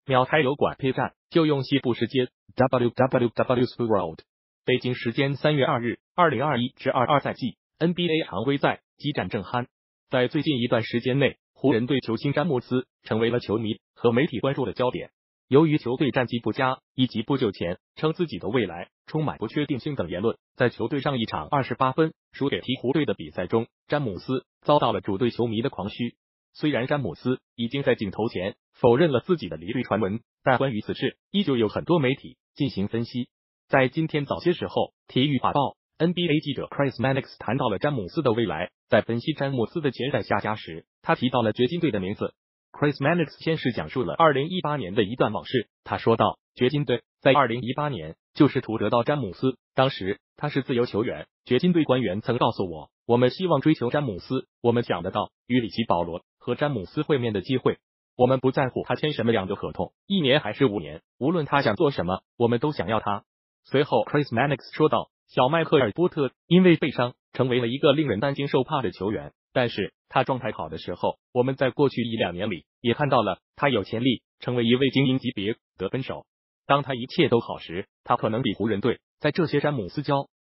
秒开油管 P 站就用西部时间 www.spworld。北京时间3月2日，2021-22赛季 NBA 常规赛激战正酣。在最近一段时间内，湖人队球星詹姆斯成为了球迷和媒体关注的焦点。由于球队战绩不佳，以及不久前称自己的未来充满不确定性等言论，在球队上一场28分输给鹈鹕队的比赛中，詹姆斯遭到了主队球迷的狂嘘。虽然詹姆斯已经在镜头前否认了自己的离队传闻，但关于此事依旧有很多媒体进行分析。在今天早些时候，体育画报 NBA 记者 Chris Mannix 谈到了詹姆斯的未来。在分析詹姆斯的前在下家时，他提到了掘金队的名字。Chris Mannix 先是讲述了2018年的一段往事。他说道，掘金队在2018年就试图得到詹姆斯，当时他是自由球员，掘金队官员曾告诉我，我们希望追求詹姆斯，我们想得到与里奇保罗和詹姆斯会面的机会。我们不在乎他签什么样的合同，1年还是5年，无论他想做什么，我们都想要他。随后 Chris Mannix 说道，小迈克尔波特因为背伤成为了一个令人担惊受怕的球员，但是他状态好的时候，我们在过去1-2年里也看到了他有潜力成为一位精英级别得分手。当他一切都好时，他可能比湖人队在这些詹姆斯教